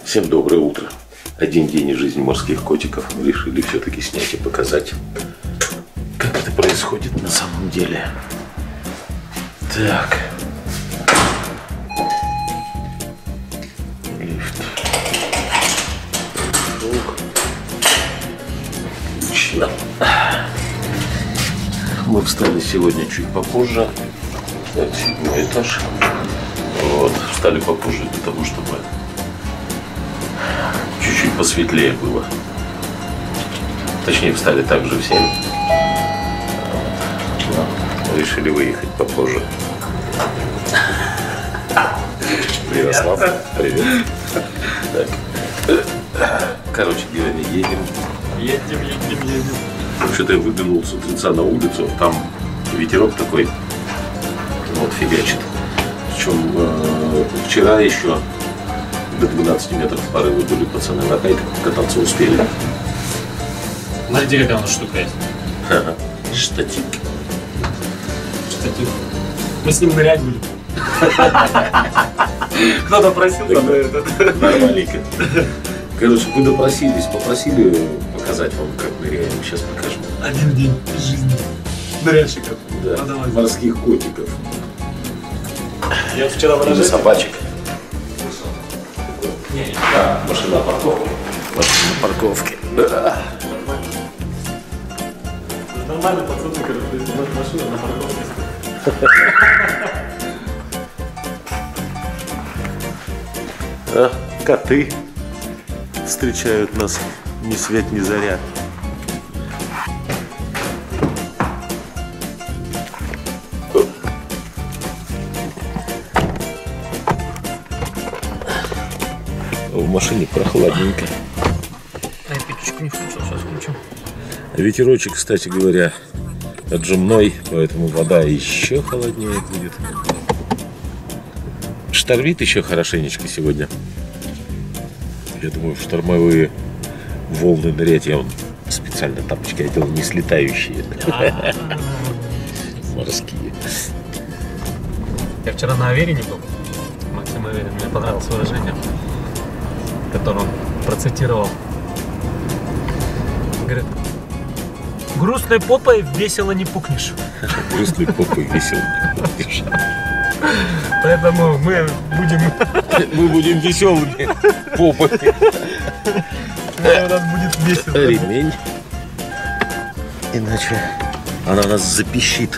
Всем доброе утро. Один день из жизни морских котиков мы решили все-таки снять и показать, как это происходит на самом деле. Так. Лифт. Отлично. Мы встали сегодня чуть попозже. Так, 7-й этаж. Вот. Встали попозже для того, чтобы чуть-чуть посветлее было. Точнее, встали также в 7. Вот. Решили выехать попозже. Ярослав, привет. Так. Короче говоря, едем. Едем. Что-то я выглянул с утреца на улицу, там ветерок такой, вот, фигачит. Причем вчера еще до 12 метров порывы были, пацаны на кайтах кататься успели. Смотрите, какая у нас штука есть. Штатив. Мы с ним нырять будем. Кто-то просил, нормальненько. Короче, вы допросились, попросили показать вам, как ныряем. Сейчас покажем. Один день жизни ныряльщиков. Да, морских котиков. Я вчера выражение... собачек. Да, машина на парковке. Машина на парковке. Да. Нормально, пацаны, короче, если машина на парковке. А, коты встречают нас ни свет ни заря. В машине прохладненько. Я печечку не включил, сейчас включу. Ветерочек, кстати говоря, отжимной, поэтому вода еще холоднее будет. Штормит еще хорошенечко сегодня. Я думаю, в штормовые волны нырять я специально тапочки одел, не слетающие. Морские. Я вчера на Аверине был. Максим Аверин, мне понравилось выражение, которое он процитировал. Говорит: грустной попой весело не пукнешь. Грустной попой весело не пукнешь. Поэтому мы будем веселыми попами. У нас будет весело. Ремень. Иначе она нас запищит.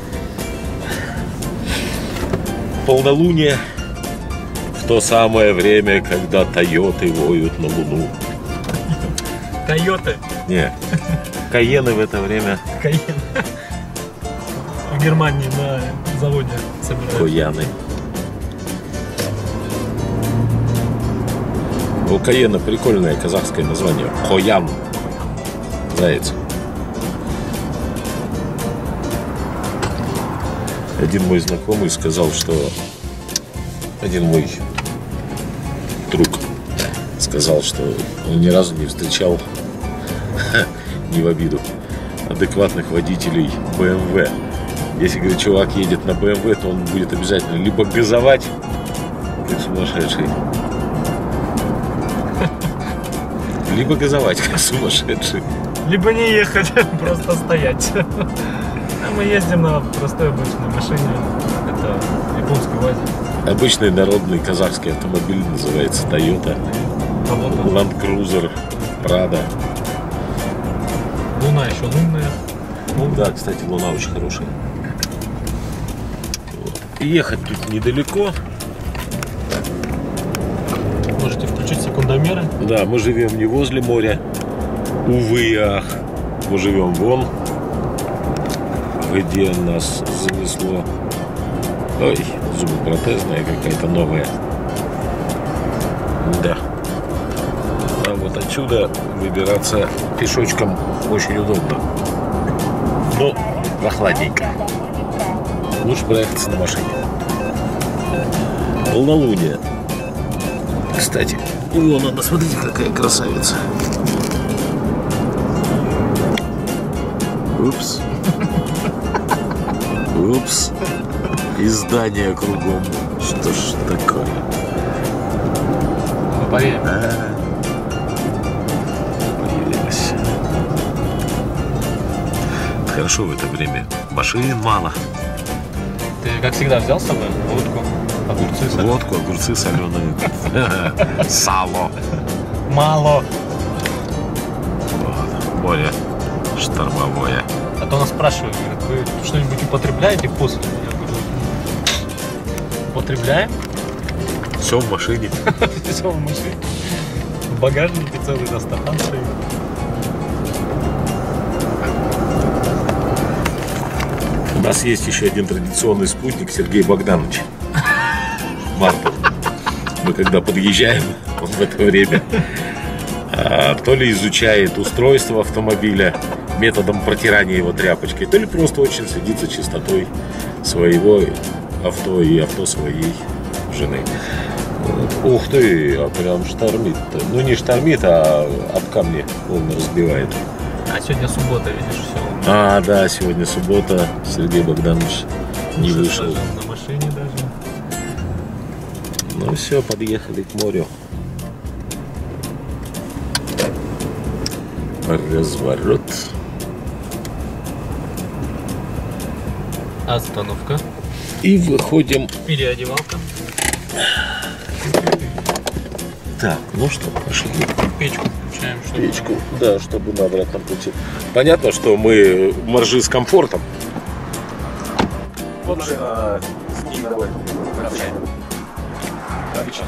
Полнолуние в то самое время, когда тойоты воют на луну. Койоты? Не, каены в это время. Каен. В Германии на заводе собирают. Кояны. У каена прикольное казахское название. Коян. Заяц. Один мой знакомый сказал, что... Один мой друг сказал, что он ни разу не встречал, не в обиду, адекватных водителей BMW. Если, говорит, чувак едет на BMW, то он будет обязательно либо газовать, как сумасшедший, либо газовать, как сумасшедший. Либо не ехать, просто стоять. А мы ездим на простой обычной машине. Это японский УАЗик. Обычный народный казахский автомобиль называется Toyota. Land Cruiser, Prado. Луна еще лунная. Да, кстати, луна очень хорошая. Вот. Ехать тут недалеко. Можете включить секундомеры. Да, мы живем не возле моря. Увы и ах. Мы живем вон, где нас занесло. Ой, зубопротезная какая-то новая. Да. А вот отсюда выбираться пешочком очень удобно. Но прохладненько. Лучше проехаться на машине. Полнолуние. Кстати, вон она, смотрите, какая красавица. Упс. Упс. И здания кругом. Что ж такое? Поедем. Появилась. Хорошо в это время. Машин мало. Ты, как всегда, взял с собой водку, огурцы соленые? Водку, огурцы соленые. Сало. Мало. Море штормовое. А то нас спрашивают, говорят, вы что-нибудь употребляете после? Я говорю, употребляем. Все в машине. Все в машине. В багажнике целый Дастархан стоит. У нас есть еще один традиционный спутник, Сергей Богданович. Мартов. Мы когда подъезжаем, он в это время то ли изучает устройство автомобиля методом протирания его тряпочкой, то ли просто очень следит за чистотой своего авто и авто своей жены. Вот. Ух ты, а прям штормит-то. Ну не штормит, а об камни волны разбивает. А сегодня суббота, видишь, все. А, да, сегодня суббота, Сергей Богданович не вышел. На машине даже. Ну все, подъехали к морю. Разворот. Остановка. И выходим. Переодевалка. Так, ну что, пошли. Печку включаем. Печку, да, чтобы на обратном пути. Понятно, что мы моржи с комфортом. Вот же с ним ногой. Отлично.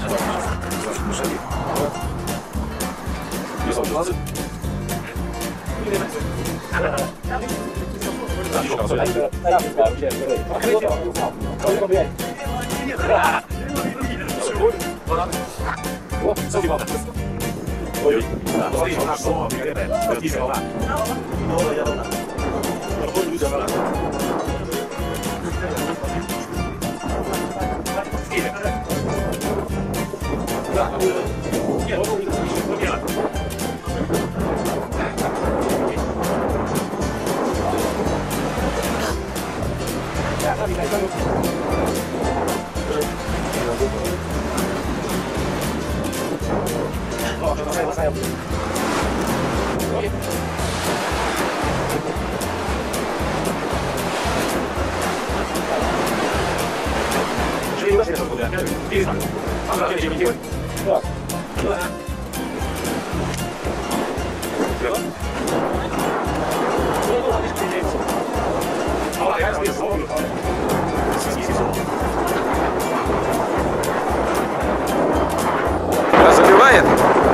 Забивает?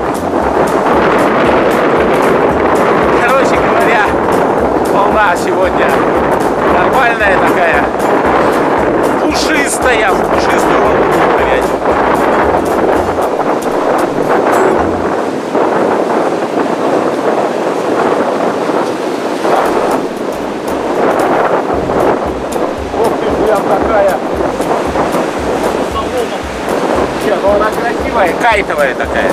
Короче говоря, волна сегодня нормальная такая, пушистая, пушистую волну ловить. Ох ты, прям такая. Нет, ну она красивая, кайтовая такая.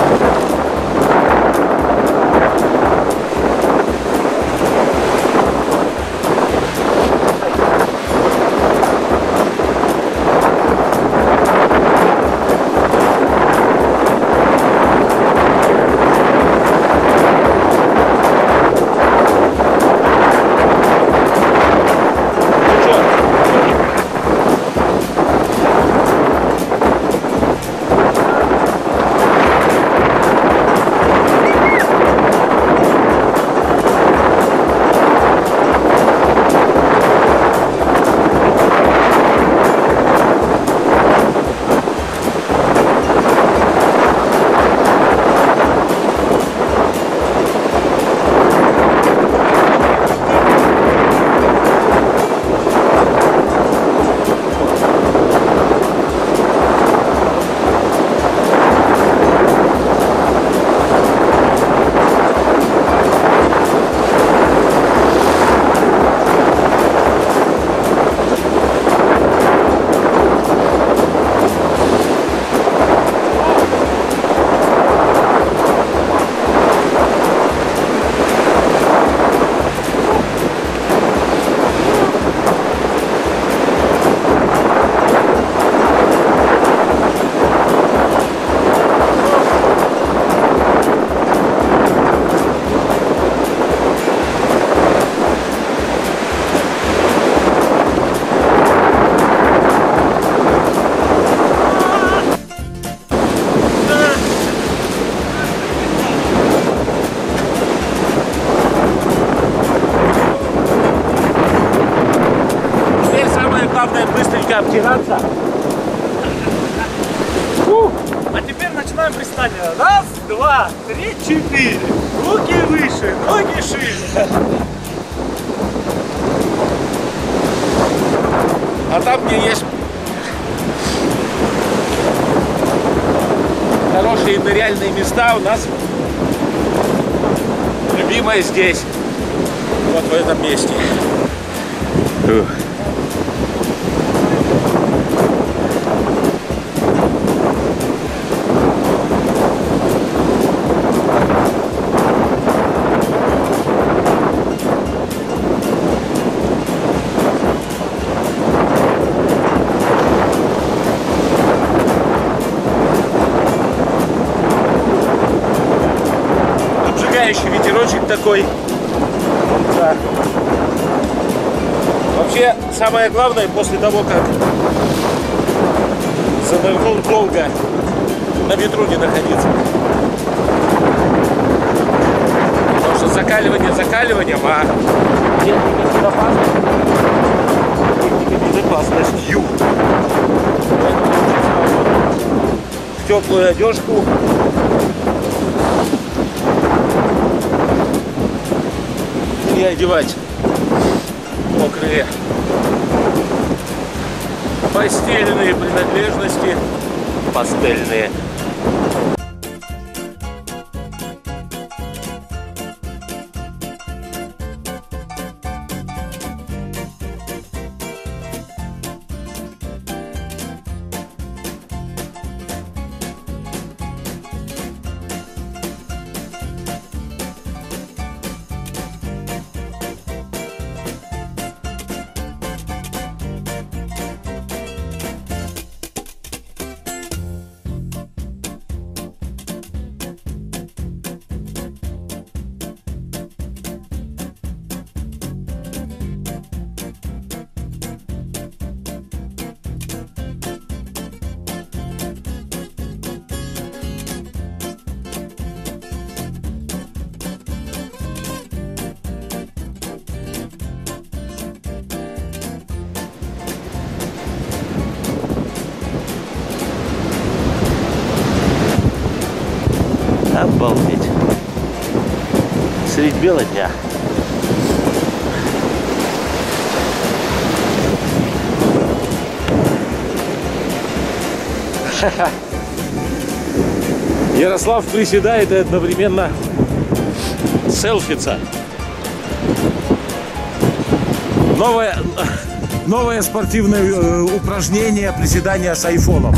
немножечко обтираться. А теперь начинаем приседания. Раз, два, три, четыре. Руки выше, ноги шире. А там, где есть хорошие ныряльные места, у нас любимое здесь. Вот в этом месте. Обжигающий ветерочек такой. Да. Вообще, самое главное, после того, как занырнул, долго на ветру не находиться. Потому что закаливание закаливанием, а техника безопасностью. В теплую одежку. И одевать мокрые постельные принадлежности, пастельные. Обалдеть. Средь бела дня. Ярослав приседает и одновременно селфится. Новое спортивное упражнение — приседания с айфоном.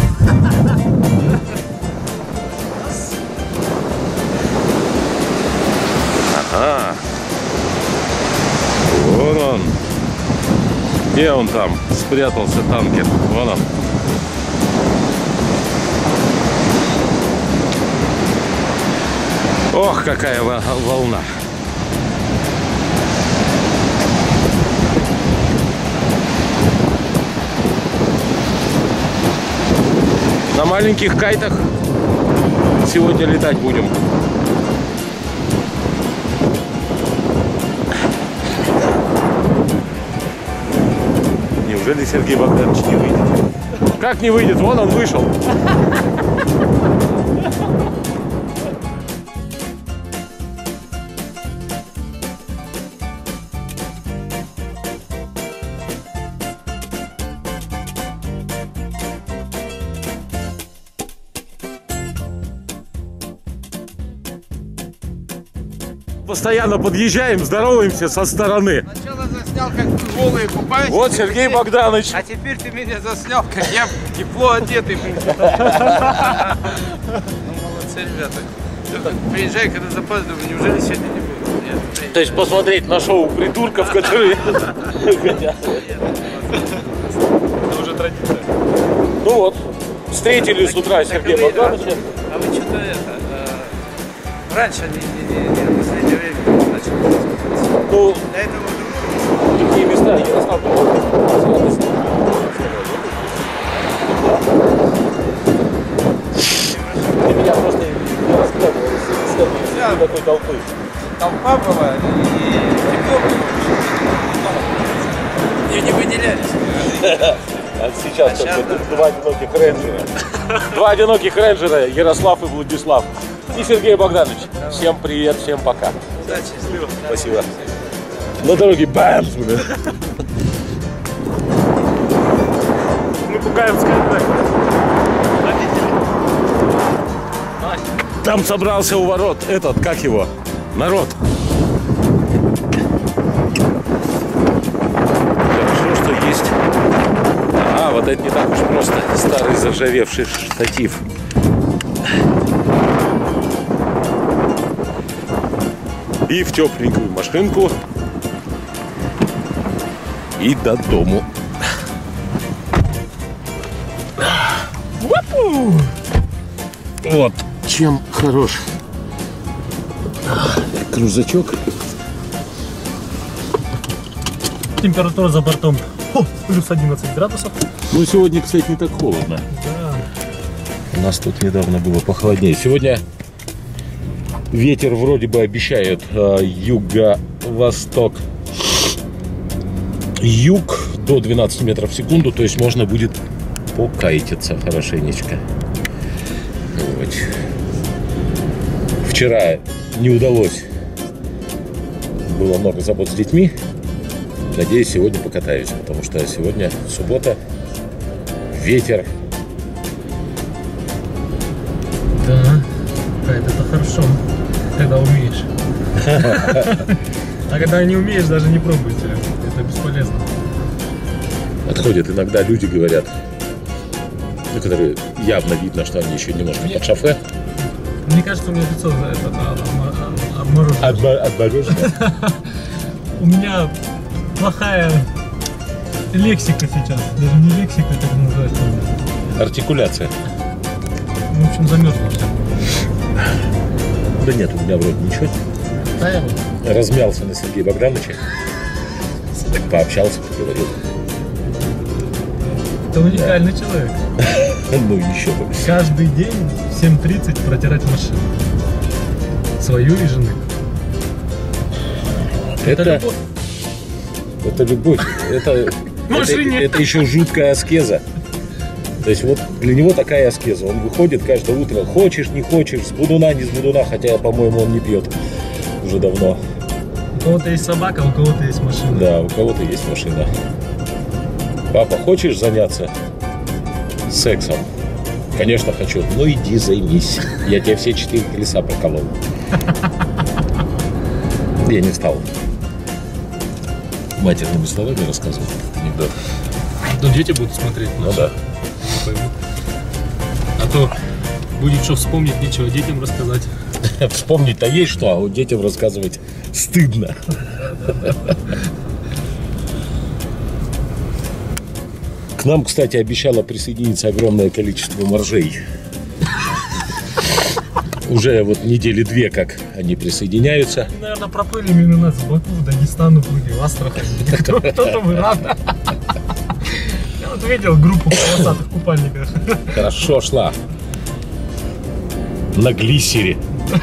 Ага. Вон он. Где он там спрятался, танкер? Вон он. Ох, какая волна. На маленьких кайтах сегодня летать будем. Неужели Сергей Богданович не выйдет? Как не выйдет? Вон он вышел. Постоянно подъезжаем, здороваемся со стороны. Сначала заснял, как вы голые купаетесь. Вот Сергей Богданович. А теперь ты меня заснял, как я тепло одетый. Ну, молодцы, ребята. Приезжай, когда запаздываю, неужели сегодня не будет? Нет. То есть посмотреть на шоу придурков, которые хотят. Это уже традиция. Ну вот, встретили с утра Сергея Богдановича. А вы что-то это... Раньше не в последнее время начали смотреться. Ну, До этого такие места Ярослав Для меня просто не раскладывалось такой толпы. толпа была, и тепло было. И не выделялись. А сейчас только два одиноких рейнджера. Два одиноких рейнджера, Ярослав и Владислав. И Сергей Богданович. Всем привет, всем пока. Спасибо. На дороге бам! Мы пугаем скайпэк. Там собрался у ворот этот, как его, народ. Хорошо, что есть. А, вот это не так уж просто. Старый заржавевший штатив. И в тепленькую машинку. И до дому. Вот чем хорош крузачок. Температура за бортом плюс 11 градусов. Ну, сегодня, кстати, не так холодно. Да. У нас тут недавно было похолоднее. Сегодня ветер вроде бы обещает юго-восток. Юг до 12 метров в секунду. То есть можно будет покайтиться хорошенечко. Вот. Вчера не удалось. Было много забот с детьми. Надеюсь, сегодня покатаюсь, потому что сегодня суббота, ветер. Да, это хорошо, когда умеешь. А когда не умеешь, даже не пробуйте. Это бесполезно. Отходят иногда люди, говорят, которые явно видно, что они еще немножко под шофе. Мне кажется, у меня лицо за это обморожено. Отморожено. У меня плохая лексика сейчас. Даже не лексика, как называется. Артикуляция. В общем, замерзла все. Да нет, у меня вроде ничего. Да, я вот. Размялся на Сергея Богдановича. Пообщался, поговорил. Это уникальный человек. Ну еще бы. Каждый день в 7:30 протирать машину. Свою и жены. Это любовь. Это еще жуткая аскеза. То есть вот для него такая аскеза. Он выходит каждое утро, хочешь, не хочешь, с будуна, не с будуна, хотя, по-моему, он не пьет уже давно. У кого-то есть собака, у кого-то есть машина. Да, у кого-то есть машина. Папа, хочешь заняться сексом? Конечно, хочу. Ну иди займись. Я тебе все 4 колеса проколол. Я не стал матерными словами рассказывать анекдот. Но дети будут смотреть. Ну да. Поймут. А то будет что вспомнить, нечего детям рассказать. Вспомнить-то есть что, а вот детям рассказывать стыдно. К нам, кстати, обещало присоединиться огромное количество моржей. Уже вот недели 2, как они присоединяются. Наверное, проплыли мимо нас в Баку, в Дагестан уплыли, в Астрахань. Кто-то в Иран. Я вот видел группу в полосатых купальниках. Хорошо шла. На глиссере.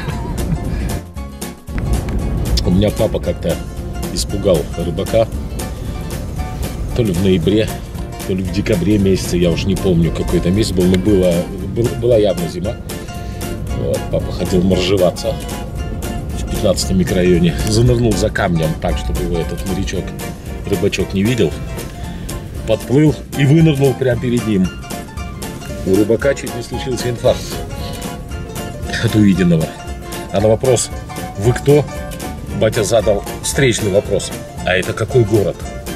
У меня папа как-то испугал рыбака. То ли в ноябре, то ли в декабре месяце, я уж не помню, какой-то месяц был, но была явно зима. Вот, папа хотел моржеваться в 15 микрорайоне. Занырнул за камнем так, чтобы его этот морячок, рыбачок не видел. Подплыл и вынырнул прямо перед ним. У рыбака чуть не случился инфаркт от увиденного. А на вопрос «Вы кто?» батя задал встречный вопрос: «А это какой город?»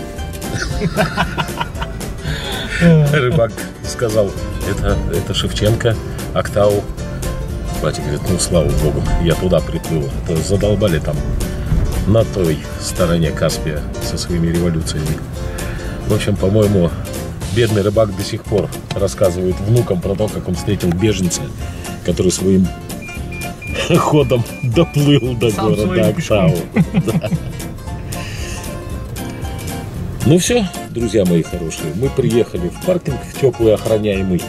Рыбак сказал: это Шевченко, Актау. Батя говорит: ну слава богу, я туда приплыл. А то задолбали там на той стороне Каспия со своими революциями. В общем, по-моему, бедный рыбак до сих пор рассказывает внукам про то, как он встретил беженца, который своим ходом доплыл до города Актау. Ну все, друзья мои хорошие, мы приехали в паркинг, в теплый охраняемый.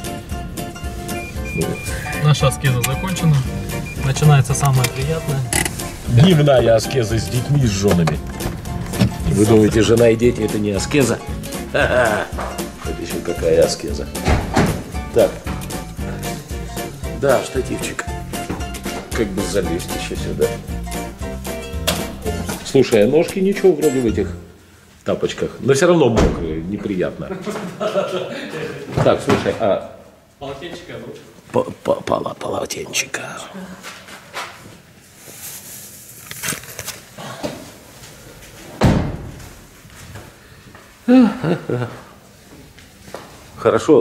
Наша аскеза закончена. Начинается самое приятное. Дневная аскеза с детьми и с женами. Вы думаете, жена и дети — это не аскеза? Это еще какая аскеза. Так. Да, штативчик. Как бы залезть еще сюда. Слушай, а ножки ничего вроде в этих тапочках, но все равно мокрые, неприятно. Так, слушай, а... Полотенчика, Полотенчика. Хорошо,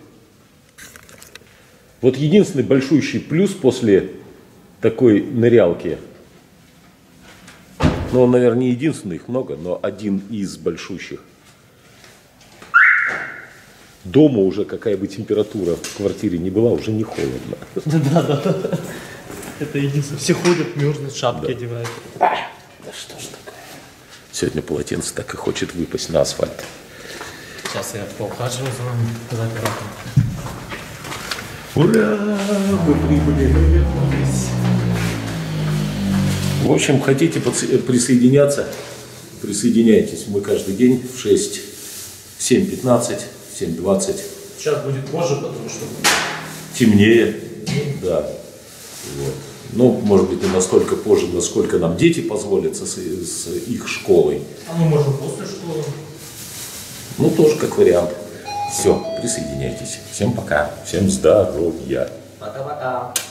вот единственный большущий плюс после такой нырялки, ну, он, наверное, не единственный, их много, но один из большущих. Дома уже какая бы температура в квартире не была, уже не холодно. Да. Это единственное. Все ходят, мерзнут, шапки одевают. Да что ж такое. Сегодня полотенце так и хочет выпасть на асфальт. Сейчас я поухаживаю за вами, за оператором. Ура! Мы прибыли, мы вернулись. В общем, хотите присоединяться? Присоединяйтесь. Мы каждый день в 6, 7:15, 7:20. Сейчас будет позже, потому что Темнее. Да. Вот. Ну, может быть, не настолько позже, насколько нам дети позволят с их школой. А мы можем после школы. Ну, тоже как вариант. Все, присоединяйтесь. Всем пока. Всем здоровья. Пока-пока.